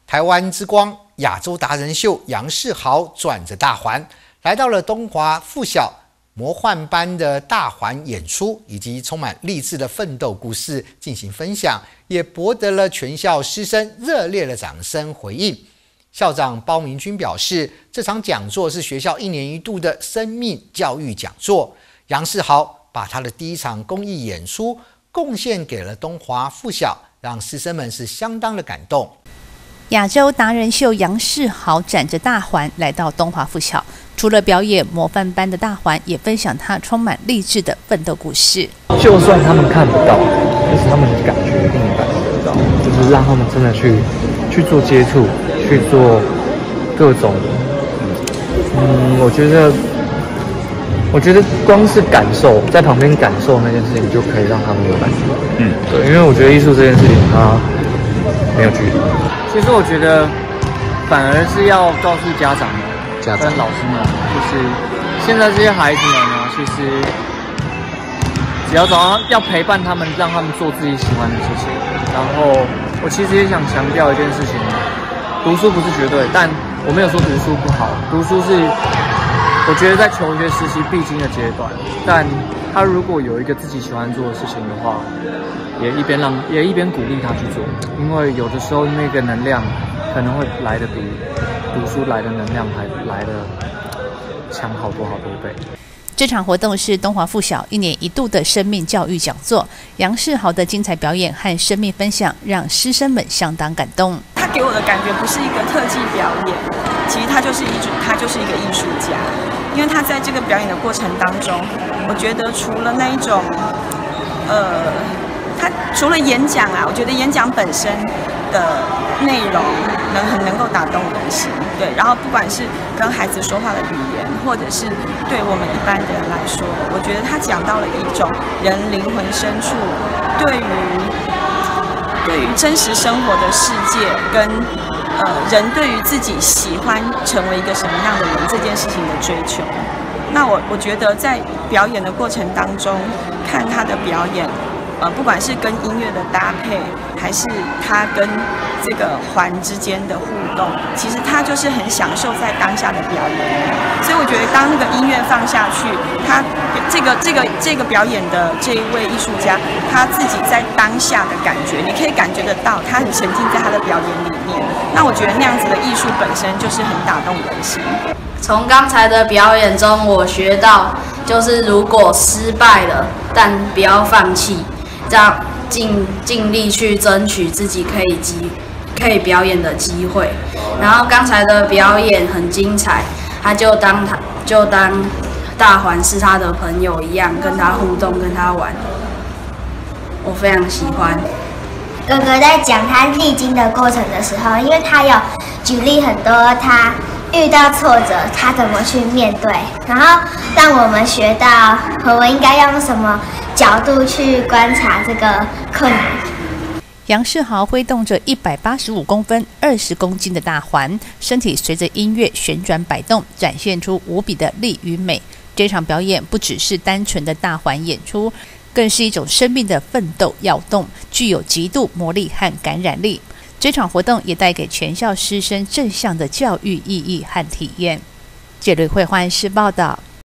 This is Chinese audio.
台湾之光亚洲达人秀杨世豪转着大环来到了东华附小魔幻般的大环演出，以及充满励志的奋斗故事进行分享，也博得了全校师生热烈的掌声回应。校长包明君表示，这场讲座是学校1年1度的生命教育讲座。杨世豪把他的第一场公益演出贡献给了东华附小，让师生们是相当的感动。 亚洲达人秀杨世豪展着大环来到东华附小，除了表演模范般的大环，也分享他充满励志的奋斗故事。 就算他们看不到，但是他们的感觉一定感觉得到，就是让他们真的去做接触，去做各种，我觉得光是感受，在旁边感受那件事情，就可以让他们有感觉。对，因为我觉得艺术这件事情，它没有距离。其实我觉得，反而是要告诉家长们、跟老师们，就是现在这些孩子们呢，其实只要要陪伴他们，让他们做自己喜欢的事情。然后，我其实也想强调一件事情：读书不是绝对，但我没有说读书不好，读书是我觉得在求学时期必经的阶段。但他如果有一个自己喜欢做的事情的话，也一边鼓励他去做，因为有的时候那个能量可能会来得比读书来的能量还来得强好多倍。 这场活动是东华附小1年1度的生命教育讲座，杨世豪的精彩表演和生命分享让师生们相当感动。 他给我的感觉不是一个特技表演，其实他就是一个艺术家，因为他在这个表演的过程当中，我觉得除了那一种他除了演讲啊，我觉得演讲本身的内容很能够打动人心，对。然后不管是跟孩子说话的语言，或者是对我们一般的人来说，我觉得他讲到了一种人灵魂深处对于真实生活的世界跟人对于自己喜欢成为一个什么样的人这件事情的追求。那我觉得在表演的过程当中，看他的表演。不管是跟音乐的搭配，还是他跟这个环之间的互动，其实他就是很享受在当下的表演。所以我觉得，当那个音乐放下去，他这个表演的这一位艺术家，他自己在当下的感觉，你可以感觉得到，他很沉浸在他的表演里面。那我觉得那样子的艺术本身就是很打动人心。 从刚才的表演中，我学到就是如果失败了，但不要放弃。这样尽力去争取自己可以表演的机会。然后刚才的表演很精彩，他就当大环是他的朋友一样，跟他互动，跟他玩，我非常喜欢。 哥哥在讲他历经的过程的时候，因为他有举例很多他遇到挫折他怎么去面对，然后让我们学到我们应该用什么角度去观察这个困难。 杨世豪挥动着185公分、20公斤的大环，身体随着音乐旋转摆动，展现出无比的力与美。这场表演不只是单纯的大环演出，更是一种生命的奋斗跃动，具有极度魔力和感染力。这场活动也带给全校师生正向的教育意义和体验。杰瑞会欢视报道。